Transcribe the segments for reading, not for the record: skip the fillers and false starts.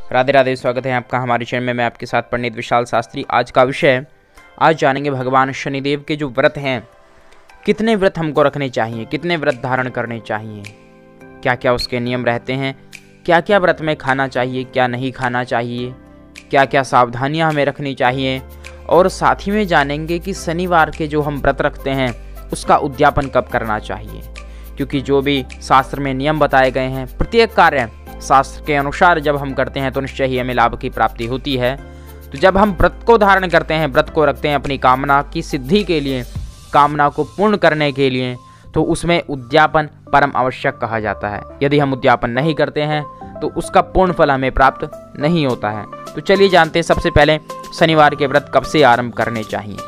राधे राधे, स्वागत है आपका हमारे चैनल में। मैं आपके साथ पंडित विशाल शास्त्री। आज का विषय, आज जानेंगे भगवान शनिदेव के जो व्रत हैं, कितने व्रत हमको रखने चाहिए, कितने व्रत धारण करने चाहिए, क्या क्या उसके नियम रहते हैं, क्या क्या व्रत में खाना चाहिए, क्या नहीं खाना चाहिए, क्या क्या सावधानियां हमें रखनी चाहिए। और साथ ही में जानेंगे कि शनिवार के जो हम व्रत रखते हैं उसका उद्यापन कब करना चाहिए, क्योंकि जो भी शास्त्र में नियम बताए गए हैं, प्रत्येक कार्य शास्त्र के अनुसार जब हम करते हैं तो निश्चय ही हमें लाभ की प्राप्ति होती है। तो जब हम व्रत को धारण करते हैं, व्रत को रखते हैं अपनी कामना की सिद्धि के लिए, कामना को पूर्ण करने के लिए, तो उसमें उद्यापन परम आवश्यक कहा जाता है। यदि हम उद्यापन नहीं करते हैं तो उसका पूर्ण फल हमें प्राप्त नहीं होता है। तो चलिए जानते हैं सबसे पहले शनिवार के व्रत कब से आरंभ करने चाहिए।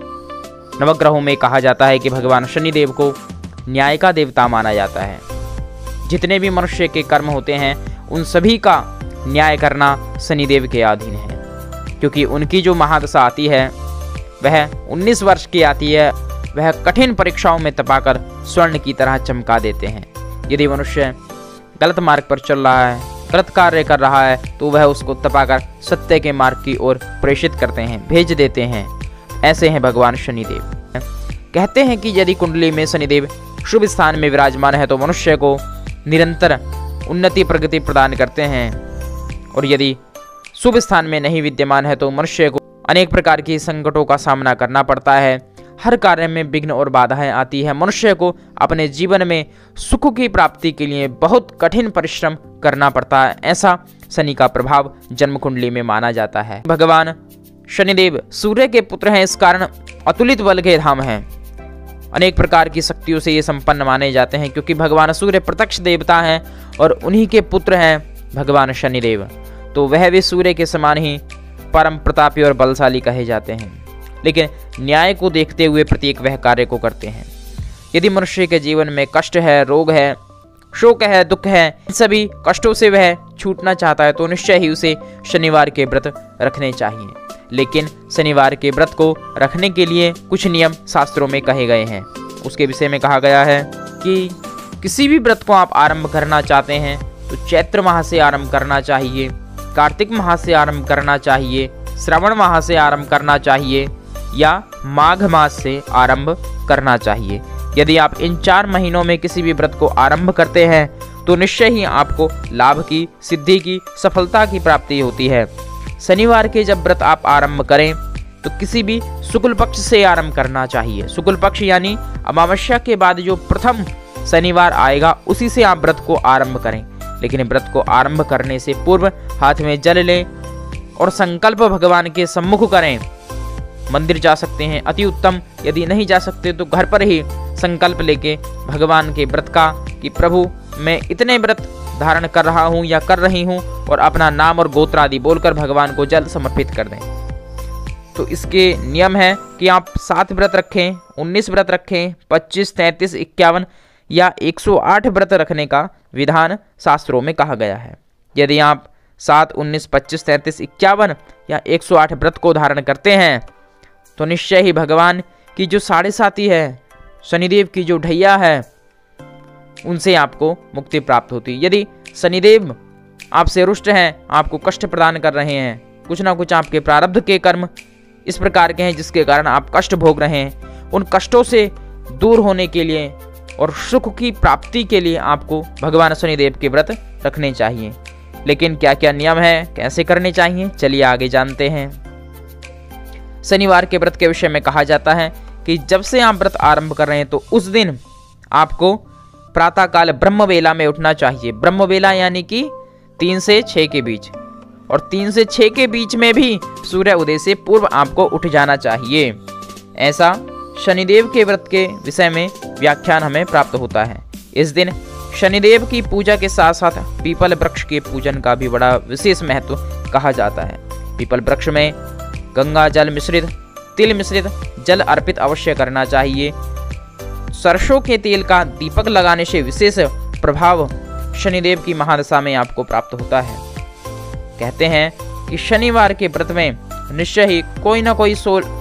नवग्रहों में कहा जाता है कि भगवान शनिदेव को न्याय का देवता माना जाता है। जितने भी मनुष्य के कर्म होते हैं उन सभी का न्याय करना शनिदेव के अधीन है, क्योंकि उनकी जो महादशा आती है वह 19 वर्ष की आती है। वह कठिन परीक्षाओं में तपाकर स्वर्ण की तरह चमका देते हैं। यदि मनुष्य गलत मार्ग पर चल रहा है, गलत कार्य कर रहा है, तो वह उसको तपाकर सत्य के मार्ग की ओर प्रेषित करते हैं, भेज देते हैं। ऐसे हैं भगवान शनिदेव। कहते हैं कि यदि कुंडली में शनिदेव शुभ स्थान में विराजमान है तो मनुष्य को निरंतर उन्नति प्रगति प्रदान करते हैं, और यदि शुभ स्थान में नहीं विद्यमान है तो मनुष्य को अनेक प्रकार की संकटों का सामना करना पड़ता है। हर कार्य में विघ्न और बाधाएं आती है। मनुष्य को अपने जीवन में सुख की प्राप्ति के लिए बहुत कठिन परिश्रम करना पड़ता है। ऐसा शनि का प्रभाव जन्म कुंडली में माना जाता है। भगवान शनिदेव सूर्य के पुत्र हैं, इस कारण अतुलित बल के धाम हैं। अनेक प्रकार की शक्तियों से ये संपन्न माने जाते हैं, क्योंकि भगवान सूर्य प्रत्यक्ष देवता हैं और उन्हीं के पुत्र हैं भगवान शनिदेव। तो वह भी सूर्य के समान ही परम प्रतापी और बलशाली कहे जाते हैं, लेकिन न्याय को देखते हुए प्रत्येक वह कार्य को करते हैं। यदि मनुष्य के जीवन में कष्ट है, रोग है, शोक है, दुख है, इन सभी कष्टों से वह छूटना चाहता है तो निश्चय ही उसे शनिवार के व्रत रखने चाहिए। लेकिन शनिवार के व्रत को रखने के लिए कुछ नियम शास्त्रों में कहे गए हैं। उसके विषय में कहा गया है कि किसी भी व्रत को आप आरंभ करना चाहते हैं तो चैत्र माह से आरंभ करना चाहिए, कार्तिक माह से आरंभ करना चाहिए, श्रावण माह से आरंभ करना चाहिए या माघ मास से आरंभ करना चाहिए। यदि आप इन 4 महीनों में किसी भी व्रत को आरंभ करते हैं तो निश्चय ही आपको लाभ की, सिद्धि की, सफलता की प्राप्ति होती है। शनिवार के जब व्रत आप आरंभ करें तो किसी भी शुक्ल पक्ष से आरंभ करना चाहिए। शुक्ल पक्ष यानी अमावस्या के बाद जो प्रथम शनिवार आएगा उसी से आप व्रत को आरंभ करें। लेकिन व्रत को आरंभ करने से पूर्व हाथ में जल लें और संकल्प भगवान के सम्मुख करें। मंदिर जा सकते हैं, अति उत्तम। यदि नहीं जा सकते तो घर पर ही संकल्प लेके भगवान के व्रत का कि प्रभु मैं इतने व्रत धारण कर रहा हूँ या कर रही हूँ, और अपना नाम और गोत्र आदि बोलकर भगवान को जल समर्पित कर दें। तो इसके नियम है कि आप 7 व्रत रखें, 19 व्रत रखें, 25, 33, 51 या 108 व्रत रखने का विधान शास्त्रों में कहा गया है। यदि आप 7, 19, 25, 33, 51 या 108 व्रत को धारण करते हैं तो निश्चय ही भगवान की जो साढ़े साथी है, शनिदेव की जो ढैया है, उनसे आपको मुक्ति प्राप्त होती है। यदि शनिदेव आपसे रुष्ट हैं, आपको कष्ट प्रदान कर रहे हैं, कुछ ना कुछ आपके प्रारब्ध के कर्म इस प्रकार के हैं जिसके कारण आप कष्ट भोग रहे हैं, उन कष्टों से दूर होने के लिए और सुख की प्राप्ति के लिए आपको भगवान शनिदेव के व्रत रखने चाहिए। लेकिन क्या क्या नियम है, कैसे करने चाहिए, चलिए आगे जानते हैं। शनिवार के व्रत के विषय में कहा जाता है कि जब से आप व्रत आरंभ कर रहे हैं तो उस दिन आपको प्रातःकाल ब्रह्मवेला में उठना चाहिए। ब्रह्मवेला यानी कि 3 से 6 के बीच, और 3 से 6 के बीच में भी सूर्य उदय से पूर्व आपको उठ जाना चाहिए। ऐसा शनिदेव के व्रत के विषय में व्याख्यान हमें प्राप्त होता है। इस दिन शनिदेव की पूजा के साथ साथ पीपल वृक्ष के पूजन का भी बड़ा विशेष महत्व कहा जाता है। पीपल वृक्ष में गंगा जल मिश्रित, तिल मिश्रित जल अर्पित अवश्य करना चाहिए। सरसों के तेल का दीपक लगाने से विशेष प्रभाव शनिदेव की महादशा में आपको प्राप्त होता है। कहते हैं कि शनिवार के व्रत में निश्चय ही कोई ना कोई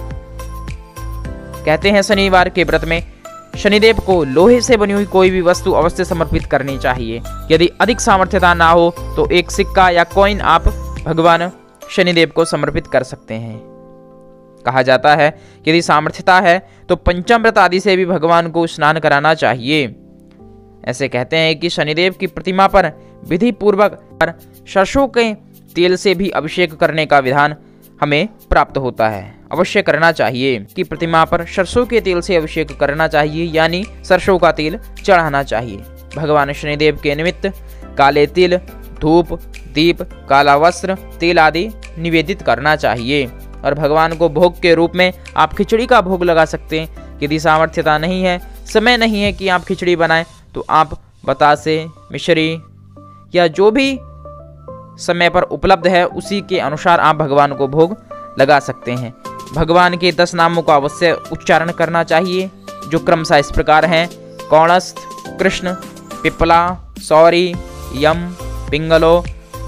शनिवार के व्रत में शनिदेव को लोहे से बनी हुई कोई भी वस्तु अवश्य समर्पित करनी चाहिए। यदि अधिक सामर्थ्यता ना हो तो एक सिक्का या कॉइन आप भगवान शनिदेव को समर्पित कर सकते हैं। कहा जाता है कि यदि सामर्थ्यता है तो पंचामृत आदि से भी भगवान को स्नान कराना चाहिए। ऐसे कहते हैं कि शनिदेव की प्रतिमा पर विधि पूर्वक सरसों के तेल से भी अभिषेक करने का विधान हमें प्राप्त होता है। अवश्य करना चाहिए कि प्रतिमा पर सरसों के तेल से अभिषेक करना चाहिए, यानी सरसों का तेल चढ़ाना चाहिए। भगवान शनिदेव के निमित्त काले तिल, धूप, दीप, काला वस्त्र, तेल आदि निवेदित करना चाहिए। और भगवान को भोग के रूप में आप खिचड़ी का भोग लगा सकते हैं। यदि सामर्थ्यता नहीं है, समय नहीं है कि आप खिचड़ी बनाएं, तो आप बतासे, मिश्री या जो भी समय पर उपलब्ध है उसी के अनुसार आप भगवान को भोग लगा सकते हैं। भगवान के 10 नामों का अवश्य उच्चारण करना चाहिए, जो क्रमशः इस प्रकार हैं: कौणस्थ, कृष्ण, पिपला, सौरी, यम, पिंगलो,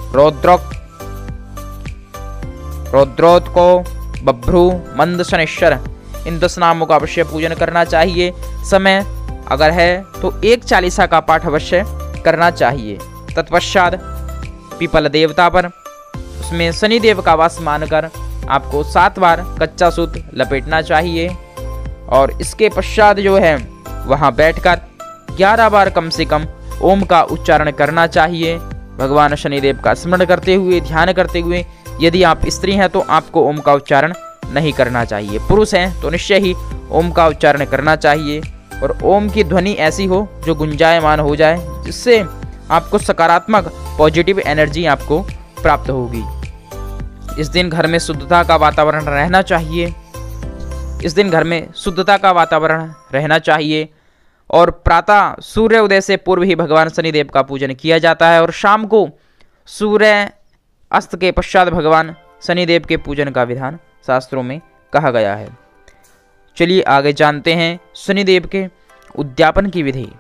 रौद्रोत्को, बभ्रू, मंद, शनिश्चर। इन 10 नामों का अवश्य पूजन करना चाहिए। समय अगर है तो 1 चालीसा का पाठ अवश्य करना चाहिए। तत्पश्चात पीपल देवता पर उसमें शनिदेव का वास मानकर आपको 7 बार कच्चा सूत लपेटना चाहिए। और इसके पश्चात जो है वहाँ बैठकर 11 बार कम से कम ओम का उच्चारण करना चाहिए। भगवान शनिदेव का स्मरण करते हुए, ध्यान करते हुए। यदि आप स्त्री हैं तो आपको ओम का उच्चारण नहीं करना चाहिए। पुरुष हैं तो निश्चय ही ओम का उच्चारण करना चाहिए। और ओम की ध्वनि ऐसी हो जो गुंजायमान हो जाए, जिससे आपको सकारात्मक पॉजिटिव एनर्जी आपको प्राप्त होगी। इस दिन घर में शुद्धता का वातावरण रहना चाहिए। इस दिन घर में शुद्धता का वातावरण रहना चाहिए। और प्रातः सूर्य उदय से पूर्व ही भगवान शनिदेव का पूजन किया जाता है। और शाम को सूर्य अस्त के पश्चात भगवान शनिदेव के पूजन का विधान शास्त्रों में कहा गया है। चलिए आगे जानते हैं शनिदेव के उद्यापन की विधि।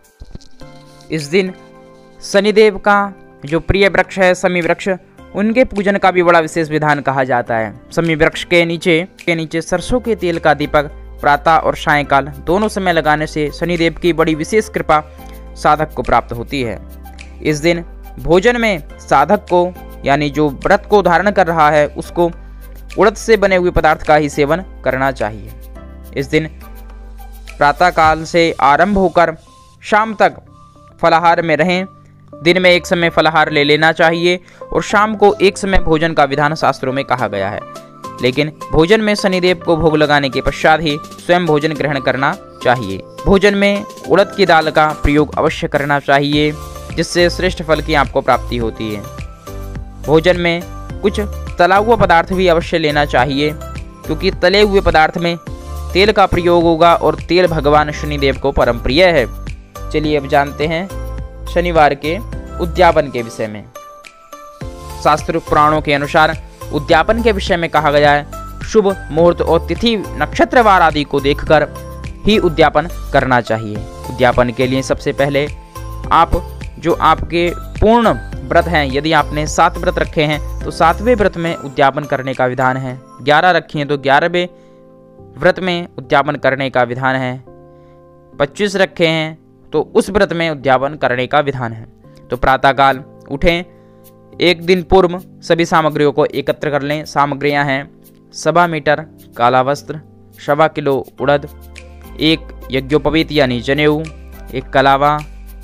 इस दिन शनिदेव का जो प्रिय वृक्ष है शमी वृक्ष, उनके पूजन का भी बड़ा विशेष विधान कहा जाता है। शमी वृक्ष के नीचे सरसों के तेल का दीपक प्रातः और सायंकाल दोनों समय लगाने से शनिदेव की बड़ी विशेष कृपा साधक को प्राप्त होती है। इस दिन भोजन में साधक को, यानी जो व्रत को धारण कर रहा है, उसको उड़द से बने हुए पदार्थ का ही सेवन करना चाहिए। इस दिन प्रातः काल से आरंभ होकर शाम तक फलाहार में रहें। दिन में एक समय फलाहार ले लेना चाहिए और शाम को एक समय भोजन का विधान शास्त्रों में कहा गया है। लेकिन भोजन में शनिदेव को भोग लगाने के पश्चात ही स्वयं भोजन ग्रहण करना चाहिए। भोजन में उड़द की दाल का प्रयोग अवश्य करना चाहिए, जिससे श्रेष्ठ फल की आपको प्राप्ति होती है। भोजन में कुछ तला हुआ पदार्थ भी अवश्य लेना चाहिए, क्योंकि तले हुए पदार्थ में तेल का प्रयोग होगा और तेल भगवान शनिदेव को परम प्रिय है। चलिए अब जानते हैं शनिवार के उद्यापन के विषय में। शास्त्र पुराणों के अनुसार उद्यापन के विषय में कहा गया है, शुभ मुहूर्त और तिथि नक्षत्रवार आदि को देखकर ही उद्यापन करना चाहिए। उद्यापन के लिए सबसे पहले आप जो आपके पूर्ण व्रत हैं, यदि आपने 7 व्रत रखे हैं तो 7वें व्रत में उद्यापन करने का विधान है। 11 रखे हैं तो 11वें व्रत में उद्यापन करने का विधान है। 25 रखे हैं तो उस व्रत में उद्यापन करने का विधान है। तो प्रातःकाल उठें, एक दिन पूर्व सभी सामग्रियों को एकत्र कर लें। सामग्रियां हैं 1.25 मीटर काला वस्त्र, 1.25 किलो उड़द, 1 यज्ञोपवीत यानी जनेऊ, 1 कलावा,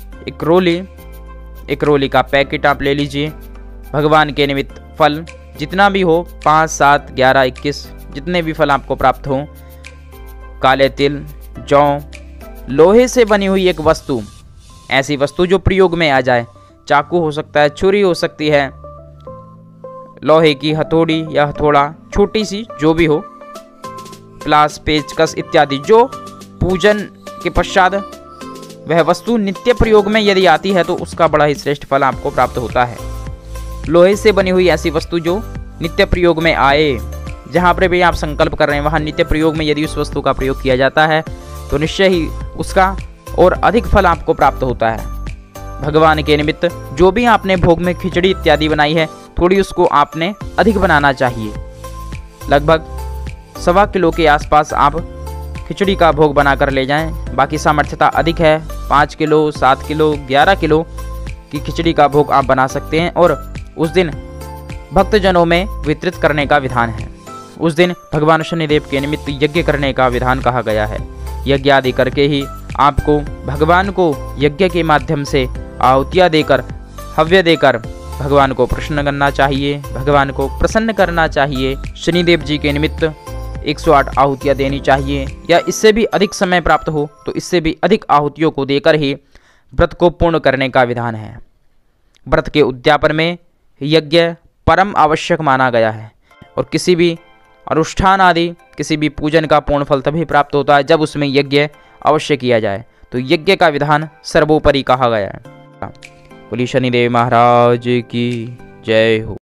1 रोली का पैकेट आप ले लीजिए। भगवान के निमित्त फल जितना भी हो, 5, 7, 11, 21 जितने भी फल आपको प्राप्त हों, काले तिल, जौ, लोहे से बनी हुई एक वस्तु, ऐसी वस्तु जो प्रयोग में आ जाए, चाकू हो सकता है, छुरी हो सकती है, लोहे की हथौड़ी या हथौड़ा छोटी सी जो भी हो, प्लास, पेचकस इत्यादि, जो पूजन के पश्चात वह वस्तु नित्य प्रयोग में यदि आती है तो उसका बड़ा ही श्रेष्ठ फल आपको प्राप्त होता है। लोहे से बनी हुई ऐसी वस्तु जो नित्य प्रयोग में आए, जहाँ पर भी आप संकल्प कर रहे हैं वहाँ नित्य प्रयोग में यदि उस वस्तु का प्रयोग किया जाता है तो निश्चय ही उसका और अधिक फल आपको प्राप्त होता है। भगवान के निमित्त जो भी आपने भोग में खिचड़ी इत्यादि बनाई है, थोड़ी उसको आपने अधिक बनाना चाहिए। लगभग 1.25 किलो के आसपास आप खिचड़ी का भोग बनाकर ले जाएं। बाकी सामर्थ्यता अधिक है, 5 किलो, 7 किलो, 11 किलो की खिचड़ी का भोग आप बना सकते हैं। और उस दिन भक्तजनों में वितरित करने का विधान है। उस दिन भगवान शनिदेव के निमित्त यज्ञ करने का विधान कहा गया है। यज्ञ आदि करके ही आपको भगवान को यज्ञ के माध्यम से आहुतियाँ देकर, हव्य देकर भगवान को प्रसन्न करना चाहिए, भगवान को प्रसन्न करना चाहिए। शनिदेव जी के निमित्त 108 आहुतियाँ देनी चाहिए, या इससे भी अधिक समय प्राप्त हो तो इससे भी अधिक आहुतियों को देकर ही व्रत को पूर्ण करने का विधान है। व्रत के उद्यापन में यज्ञ परम आवश्यक माना गया है, और किसी भी अनुष्ठान आदि, किसी भी पूजन का पूर्ण फल तभी प्राप्त होता है जब उसमें यज्ञ अवश्य किया जाए। तो यज्ञ का विधान सर्वोपरि कहा गया है। बोलिए शनिदेव महाराज की जय हो।